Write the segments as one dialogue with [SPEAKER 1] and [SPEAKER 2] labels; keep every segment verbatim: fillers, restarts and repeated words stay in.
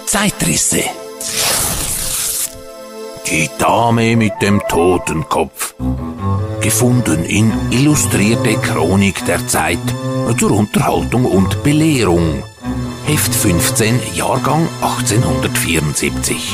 [SPEAKER 1] Zeitrisse. Die Dame mit dem Totenkopf. Gefunden in Illustrierte Chronik der Zeit zur Unterhaltung und Belehrung. Heft fünfzehn, Jahrgang achtzehnhundertvierundsiebzig.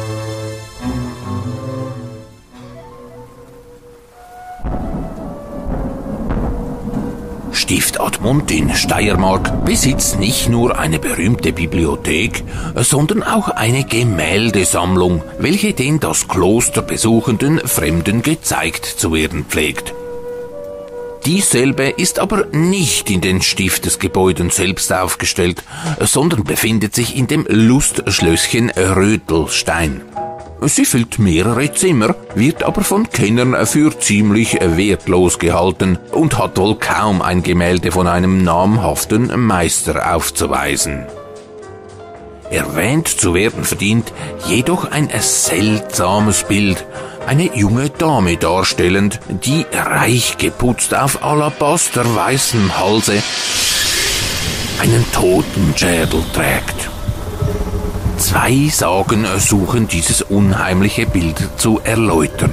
[SPEAKER 1] Stift Admont in Steiermark besitzt nicht nur eine berühmte Bibliothek, sondern auch eine Gemäldesammlung, welche den das Kloster besuchenden Fremden gezeigt zu werden pflegt. Dieselbe ist aber nicht in den Stiftesgebäuden selbst aufgestellt, sondern befindet sich in dem Lustschlösschen Rötelstein. Sie füllt mehrere Zimmer, wird aber von Kennern für ziemlich wertlos gehalten und hat wohl kaum ein Gemälde von einem namhaften Meister aufzuweisen. Erwähnt zu werden verdient jedoch ein seltsames Bild, eine junge Dame darstellend, die reich geputzt auf alabasterweißem Halse einen Totenschädel trägt. Zwei Sagen suchen dieses unheimliche Bild zu erläutern.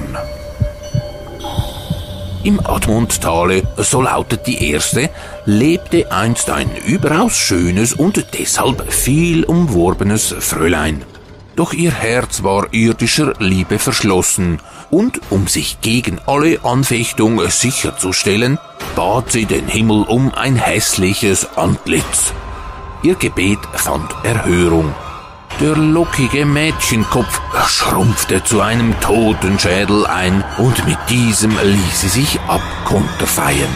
[SPEAKER 1] Im Admonttale, so lautet die erste, lebte einst ein überaus schönes und deshalb viel umworbenes Fräulein. Doch ihr Herz war irdischer Liebe verschlossen, und um sich gegen alle Anfechtung sicherzustellen, bat sie den Himmel um ein hässliches Antlitz. Ihr Gebet fand Erhörung. Der lockige Mädchenkopf schrumpfte zu einem Totenschädel ein, und mit diesem ließ sie sich abkonterfeien.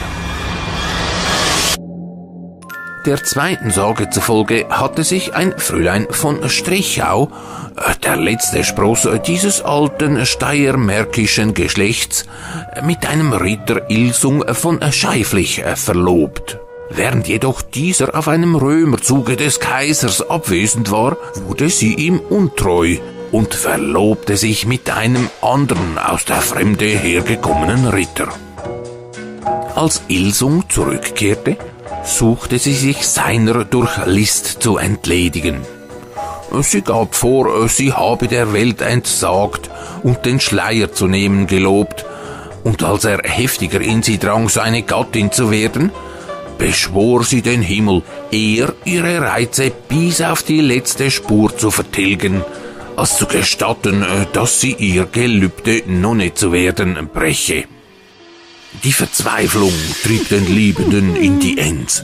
[SPEAKER 1] Der zweiten Sage zufolge hatte sich ein Fräulein von Strichau, der letzte Spross dieses alten steiermärkischen Geschlechts, mit einem Ritter Ilsung von Scheiflich verlobt. Während jedoch dieser auf einem Römerzuge des Kaisers abwesend war, wurde sie ihm untreu und verlobte sich mit einem anderen aus der Fremde hergekommenen Ritter. Als Ilsung zurückkehrte, suchte sie sich seiner durch List zu entledigen. Sie gab vor, sie habe der Welt entsagt und den Schleier zu nehmen gelobt, und als er heftiger in sie drang, seine Gattin zu werden, beschwor sie den Himmel, eher ihre Reize bis auf die letzte Spur zu vertilgen, als zu gestatten, dass sie ihr Gelübde Nonne zu werden breche. Die Verzweiflung trieb den Liebenden in die Enns.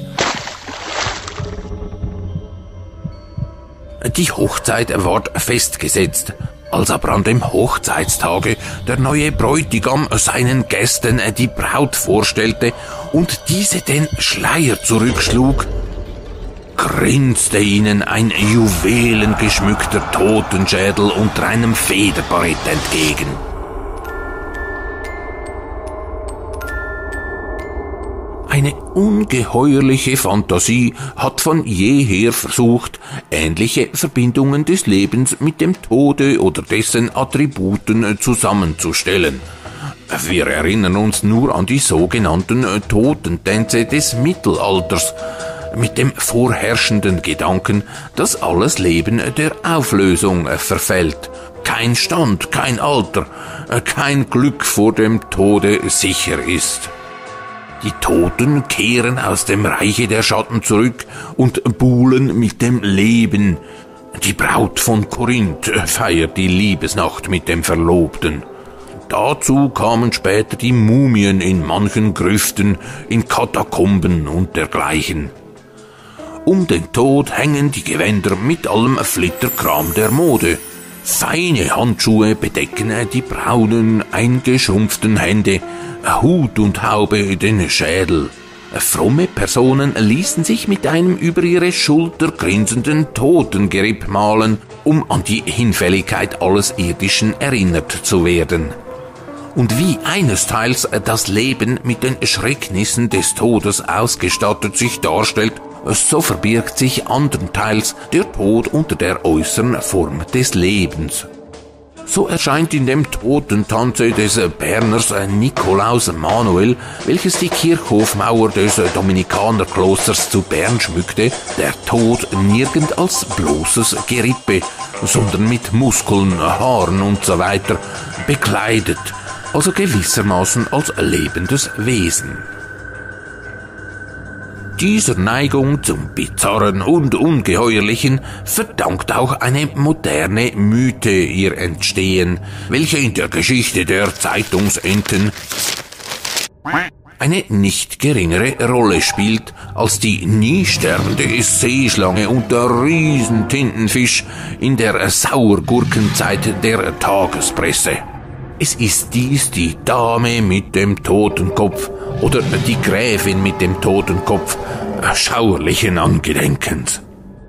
[SPEAKER 1] Die Hochzeit ward festgesetzt. Als aber an dem Hochzeitstage der neue Bräutigam seinen Gästen die Braut vorstellte und diese den Schleier zurückschlug, grinste ihnen ein juwelengeschmückter Totenschädel unter einem Federbarett entgegen. Eine ungeheuerliche Fantasie hat von jeher versucht, ähnliche Verbindungen des Lebens mit dem Tode oder dessen Attributen zusammenzustellen. Wir erinnern uns nur an die sogenannten Totentänze des Mittelalters, mit dem vorherrschenden Gedanken, dass alles Leben der Auflösung verfällt. Kein Stand, kein Alter, kein Glück vor dem Tode sicher ist. Die Toten kehren aus dem Reiche der Schatten zurück und buhlen mit dem Leben. Die Braut von Korinth feiert die Liebesnacht mit dem Verlobten. Dazu kamen später die Mumien in manchen Grüften, in Katakomben und dergleichen. Um den Tod hängen die Gewänder mit allem Flitterkram der Mode. Feine Handschuhe bedecken die braunen, eingeschrumpften Hände, Hut und Haube den Schädel. Fromme Personen ließen sich mit einem über ihre Schulter grinsenden Totengeripp malen, um an die Hinfälligkeit alles Irdischen erinnert zu werden. Und wie einesteils das Leben mit den Schrecknissen des Todes ausgestattet sich darstellt, so verbirgt sich andernteils der Tod unter der äußeren Form des Lebens. So erscheint in dem Totentanze des Berners Nikolaus Manuel, welches die Kirchhofmauer des Dominikanerklosters zu Bern schmückte, der Tod nirgend als bloßes Gerippe, sondern mit Muskeln, Haaren und so weiter bekleidet, also gewissermaßen als lebendes Wesen. Dieser Neigung zum Bizarren und Ungeheuerlichen verdankt auch eine moderne Mythe ihr Entstehen, welche in der Geschichte der Zeitungsenten eine nicht geringere Rolle spielt als die nie sterbende Seeschlange und der Riesentintenfisch in der Sauergurkenzeit der Tagespresse. Es ist dies die Dame mit dem Totenkopf oder die Gräfin mit dem Totenkopf, schauerlichen Angedenkens.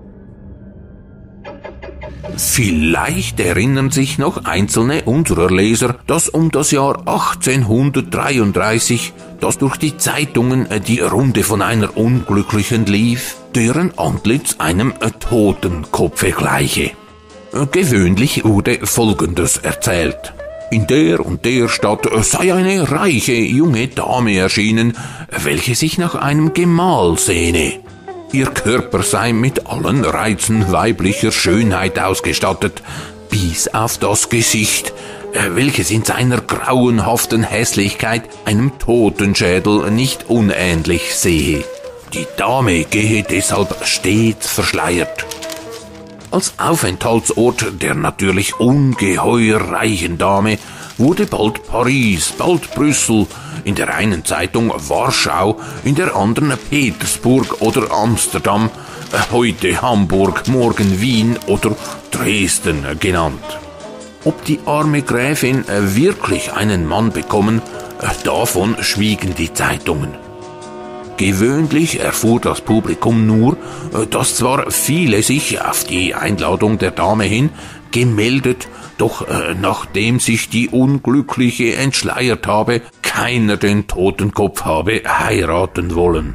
[SPEAKER 1] Vielleicht erinnern sich noch einzelne unserer Leser, dass um das Jahr achtzehnhundertdreiunddreißig, das durch die Zeitungen die Runde von einer Unglücklichen lief, deren Antlitz einem Totenkopfe gleiche. Gewöhnlich wurde Folgendes erzählt: In der und der Stadt sei eine reiche junge Dame erschienen, welche sich nach einem Gemahl sehne. Ihr Körper sei mit allen Reizen weiblicher Schönheit ausgestattet, bis auf das Gesicht, welches in seiner grauenhaften Hässlichkeit einem Totenschädel nicht unähnlich sehe. Die Dame gehe deshalb stets verschleiert. Als Aufenthaltsort der natürlich ungeheuer reichen Dame wurde bald Paris, bald Brüssel, in der einen Zeitung Warschau, in der anderen Petersburg oder Amsterdam, heute Hamburg, morgen Wien oder Dresden genannt. Ob die arme Gräfin wirklich einen Mann bekommen, davon schwiegen die Zeitungen. Gewöhnlich erfuhr das Publikum nur, dass zwar viele sich auf die Einladung der Dame hin gemeldet, doch äh, nachdem sich die Unglückliche entschleiert habe, keiner den Totenkopf habe heiraten wollen.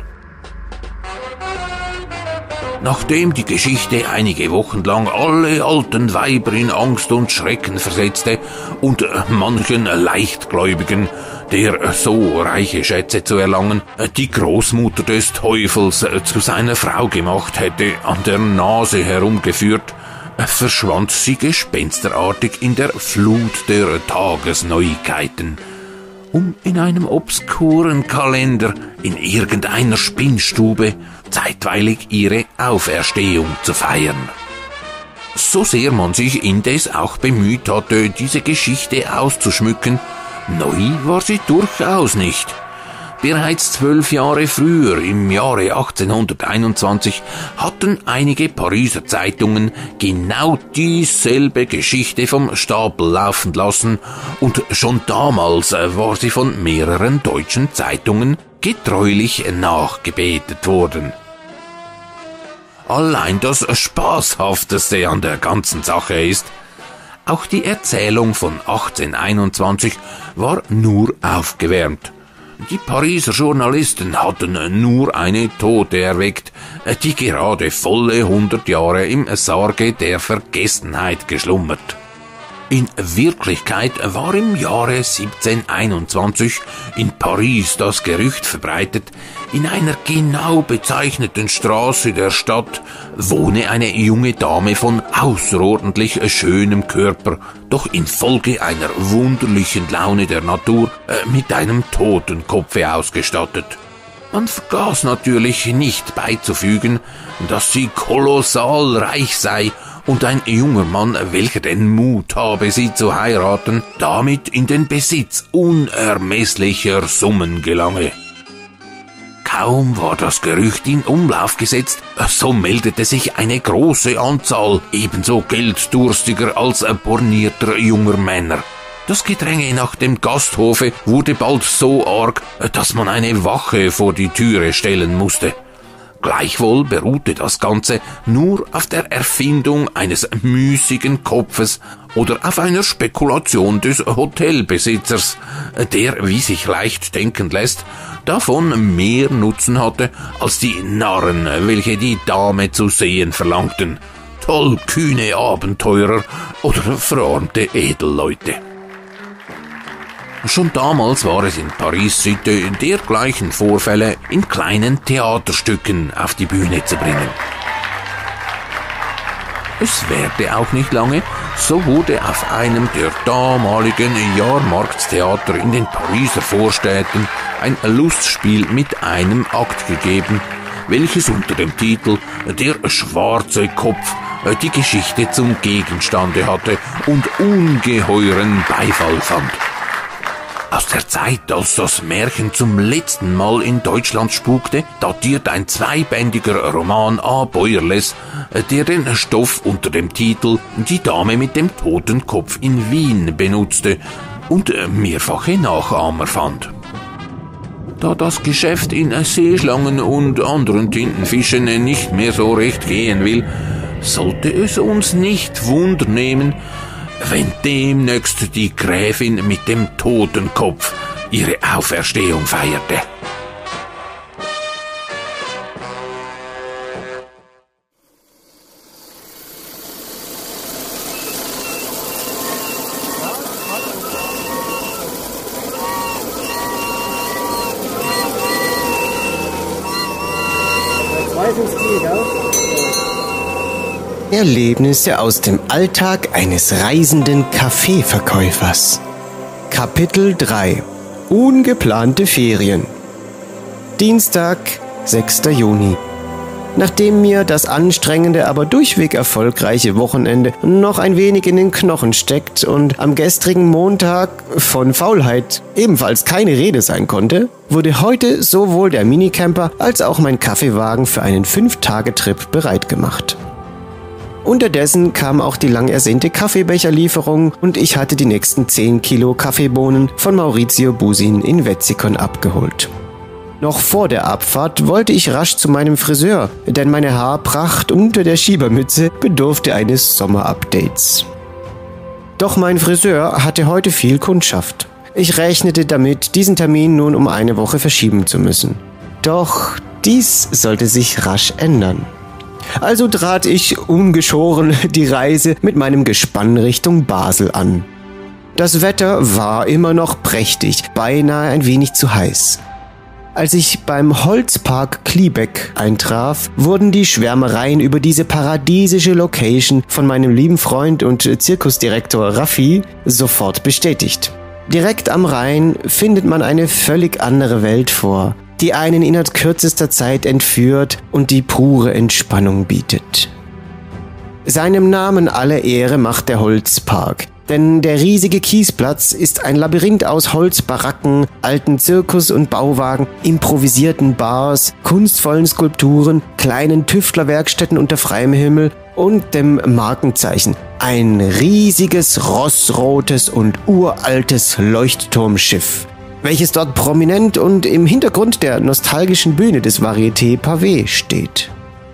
[SPEAKER 1] Nachdem die Geschichte einige Wochen lang alle alten Weiber in Angst und Schrecken versetzte und manchen Leichtgläubigen, der so reiche Schätze zu erlangen, die Großmutter des Teufels zu seiner Frau gemacht hätte, an der Nase herumgeführt, verschwand sie gespensterartig in der Flut der Tagesneuigkeiten, um in einem obskuren Kalender in irgendeiner Spinnstube zeitweilig ihre Auferstehung zu feiern. So sehr man sich indes auch bemüht hatte, diese Geschichte auszuschmücken, neu war sie durchaus nicht. Bereits zwölf Jahre früher, im Jahre achtzehnhunderteinundzwanzig, hatten einige Pariser Zeitungen genau dieselbe Geschichte vom Stapel laufen lassen und schon damals war sie von mehreren deutschen Zeitungen getreulich nachgebetet worden. Allein das Spaßhafteste an der ganzen Sache ist, auch die Erzählung von achtzehnhunderteinundzwanzig war nur aufgewärmt. Die Pariser Journalisten hatten nur eine Tote erweckt, die gerade volle hundert Jahre im Sarge der Vergessenheit geschlummert. In Wirklichkeit war im Jahre siebzehnhunderteinundzwanzig in Paris das Gerücht verbreitet, in einer genau bezeichneten Straße der Stadt wohne eine junge Dame von außerordentlich schönem Körper, doch infolge einer wunderlichen Laune der Natur äh, mit einem Totenkopfe ausgestattet. Man vergaß natürlich nicht beizufügen, dass sie kolossal reich sei und ein junger Mann, welcher den Mut habe, sie zu heiraten, damit in den Besitz unermesslicher Summen gelange. Kaum war das Gerücht in Umlauf gesetzt, so meldete sich eine große Anzahl ebenso gelddurstiger als bornierter junger Männer. Das Gedränge nach dem Gasthofe wurde bald so arg, dass man eine Wache vor die Türe stellen musste. Gleichwohl beruhte das Ganze nur auf der Erfindung eines müßigen Kopfes oder auf einer Spekulation des Hotelbesitzers, der, wie sich leicht denken lässt, davon mehr Nutzen hatte als die Narren, welche die Dame zu sehen verlangten. tollkühne Abenteurer oder verarmte Edelleute. Schon damals war es in Paris Sitte, dergleichen Vorfälle in kleinen Theaterstücken auf die Bühne zu bringen. Es währte auch nicht lange, so wurde auf einem der damaligen Jahrmarktstheater in den Pariser Vorstädten ein Lustspiel mit einem Akt gegeben, welches unter dem Titel »Der schwarze Kopf« die Geschichte zum Gegenstande hatte und ungeheuren Beifall fand. Aus der Zeit, als das Märchen zum letzten Mal in Deutschland spukte, datiert ein zweibändiger Roman A. Beuerles, der den Stoff unter dem Titel »Die Dame mit dem toten Kopf in Wien« benutzte und mehrfache Nachahmer fand. Da das Geschäft in Seeschlangen und anderen Tintenfischen nicht mehr so recht gehen will, sollte es uns nicht wundernehmen, wenn demnächst die Gräfin mit dem Totenkopf ihre Auferstehung feierte.
[SPEAKER 2] Erlebnisse aus dem Alltag eines reisenden Kaffeeverkäufers. Kapitel drei. Ungeplante Ferien. Dienstag, sechster Juni. Nachdem mir das anstrengende, aber durchweg erfolgreiche Wochenende noch ein wenig in den Knochen steckt und am gestrigen Montag von Faulheit ebenfalls keine Rede sein konnte, wurde heute sowohl der Minicamper als auch mein Kaffeewagen für einen fünf-Tage-Trip bereit gemacht. Unterdessen kam auch die lang ersehnte Kaffeebecherlieferung und ich hatte die nächsten zehn Kilo Kaffeebohnen von Maurizio Busin in Wetzikon abgeholt. Noch vor der Abfahrt wollte ich rasch zu meinem Friseur, denn meine Haarpracht unter der Schiebermütze bedurfte eines Sommerupdates. Doch mein Friseur hatte heute viel Kundschaft. Ich rechnete damit, diesen Termin nun um eine Woche verschieben zu müssen. Doch dies sollte sich rasch ändern. Also trat ich ungeschoren die Reise mit meinem Gespann Richtung Basel an. Das Wetter war immer noch prächtig, beinahe ein wenig zu heiß. Als ich beim Holzpark Kliebeck eintraf, wurden die Schwärmereien über diese paradiesische Location von meinem lieben Freund und Zirkusdirektor Raffi sofort bestätigt. Direkt am Rhein findet man eine völlig andere Welt vor, die einen innerhalb kürzester Zeit entführt und die pure Entspannung bietet. Seinem Namen alle Ehre macht der Holzpark, denn der riesige Kiesplatz ist ein Labyrinth aus Holzbaracken, alten Zirkus- und Bauwagen, improvisierten Bars, kunstvollen Skulpturen, kleinen Tüftlerwerkstätten unter freiem Himmel und dem Markenzeichen, ein riesiges, rossrotes und uraltes Leuchtturmschiff, welches dort prominent und im Hintergrund der nostalgischen Bühne des Varieté Pavé steht.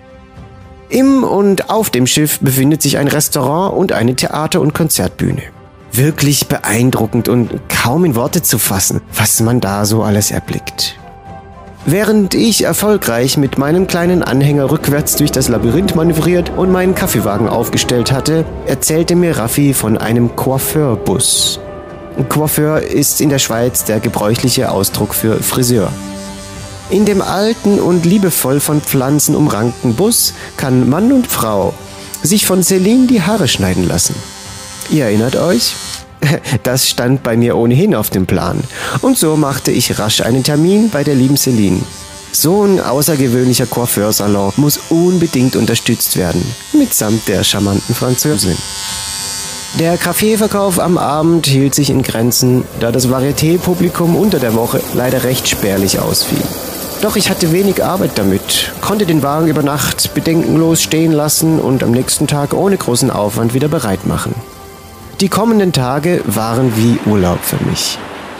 [SPEAKER 2] Im und auf dem Schiff befindet sich ein Restaurant und eine Theater- und Konzertbühne. Wirklich beeindruckend und kaum in Worte zu fassen, was man da so alles erblickt. Während ich erfolgreich mit meinem kleinen Anhänger rückwärts durch das Labyrinth manövriert und meinen Kaffeewagen aufgestellt hatte, erzählte mir Raffi von einem Coiffeurbus. Coiffeur ist in der Schweiz der gebräuchliche Ausdruck für Friseur. In dem alten und liebevoll von Pflanzen umrankten Bus kann Mann und Frau sich von Celine die Haare schneiden lassen. Ihr erinnert euch? Das stand bei mir ohnehin auf dem Plan. Und so machte ich rasch einen Termin bei der lieben Celine. So ein außergewöhnlicher Coiffeursalon muss unbedingt unterstützt werden, mitsamt der charmanten Französin. Der Kaffeeverkauf am Abend hielt sich in Grenzen, da das Varieté-Publikum unter der Woche leider recht spärlich ausfiel. Doch ich hatte wenig Arbeit damit, konnte den Wagen über Nacht bedenkenlos stehen lassen und am nächsten Tag ohne großen Aufwand wieder bereit machen. Die kommenden Tage waren wie Urlaub für mich.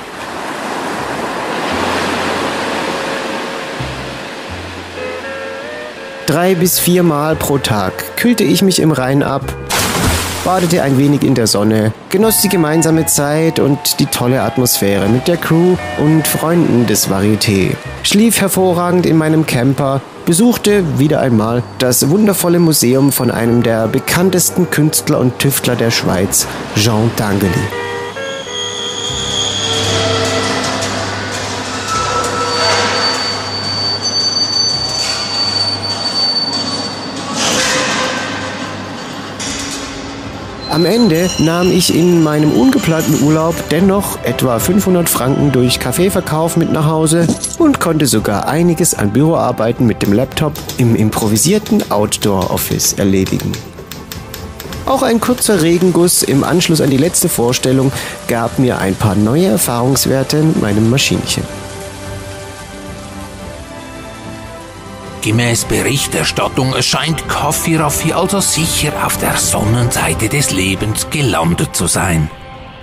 [SPEAKER 2] Drei bis viermal pro Tag kühlte ich mich im Rhein ab, badete ein wenig in der Sonne, genoss die gemeinsame Zeit und die tolle Atmosphäre mit der Crew und Freunden des Varieté, schlief hervorragend in meinem Camper, besuchte wieder einmal das wundervolle Museum von einem der bekanntesten Künstler und Tüftler der Schweiz, Jean Tinguely. Am Ende nahm ich in meinem ungeplanten Urlaub dennoch etwa fünfhundert Franken durch Kaffeeverkauf mit nach Hause und konnte sogar einiges an Büroarbeiten mit dem Laptop im improvisierten Outdoor-Office erledigen. Auch ein kurzer Regenguss im Anschluss an die letzte Vorstellung gab mir ein paar neue Erfahrungswerte in meinem Maschinchen.
[SPEAKER 1] Gemäß Berichterstattung scheint Kaffee Raffi also sicher auf der Sonnenseite des Lebens gelandet zu sein.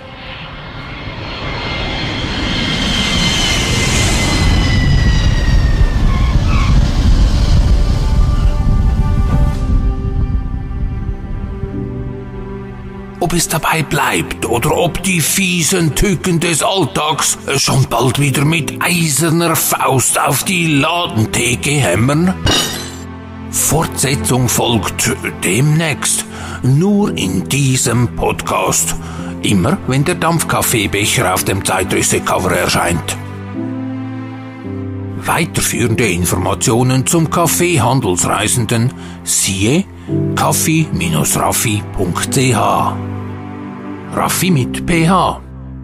[SPEAKER 1] Ob es dabei bleibt oder ob die fiesen Tücken des Alltags schon bald wieder mit eiserner Faust auf die Ladentheke hämmern? Fortsetzung folgt demnächst, nur in diesem Podcast. Immer wenn der Dampfkaffeebecher auf dem Zeitrisse-Cover erscheint. Weiterführende Informationen zum Kaffeehandelsreisenden siehe kaffee Bindestrich raffi Punkt c h. Raffi mit P H.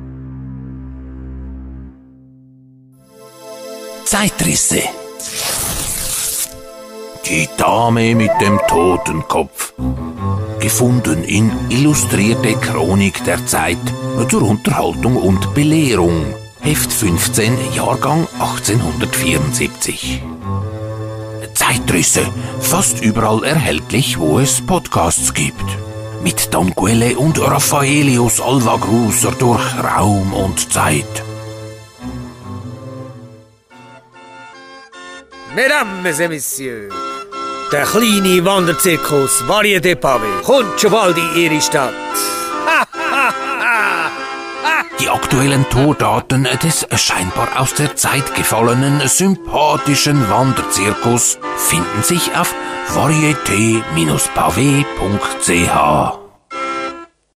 [SPEAKER 1] Zeitrisse. Die Dame mit dem Totenkopf. Gefunden in Illustrierte Chronik der Zeit zur Unterhaltung und Belehrung. Heft fünfzehn, Jahrgang achtzehnhundertvierundsiebzig. Zeitrisse, fast überall erhältlich, wo es Podcasts gibt. Mit Don Quelle und Raffaelius Alvagruser durch Raum und Zeit.
[SPEAKER 3] Mesdames et Messieurs, der kleine Wanderzirkus Varieté Pavé kommt schon bald in Ihre Stadt.
[SPEAKER 1] Die aktuellen Tourdaten des scheinbar aus der Zeit gefallenen sympathischen Wanderzirkus finden sich auf varieté Bindestrich pavé Punkt c h.